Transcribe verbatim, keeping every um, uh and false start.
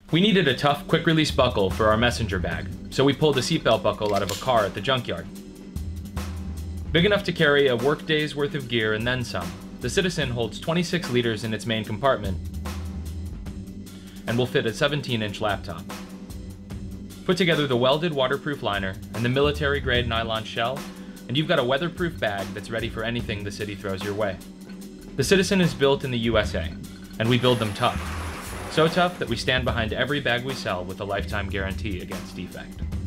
We needed a tough, quick-release buckle for our messenger bag, so we pulled a seatbelt buckle out of a car at the junkyard. Big enough to carry a workday's worth of gear and then some, the Citizen holds twenty-six liters in its main compartment and will fit a seventeen inch laptop. Put together the welded waterproof liner and the military-grade nylon shell, and you've got a weatherproof bag that's ready for anything the city throws your way. The Citizen is built in the U S A, and we build them tough. So tough that we stand behind every bag we sell with a lifetime guarantee against defect.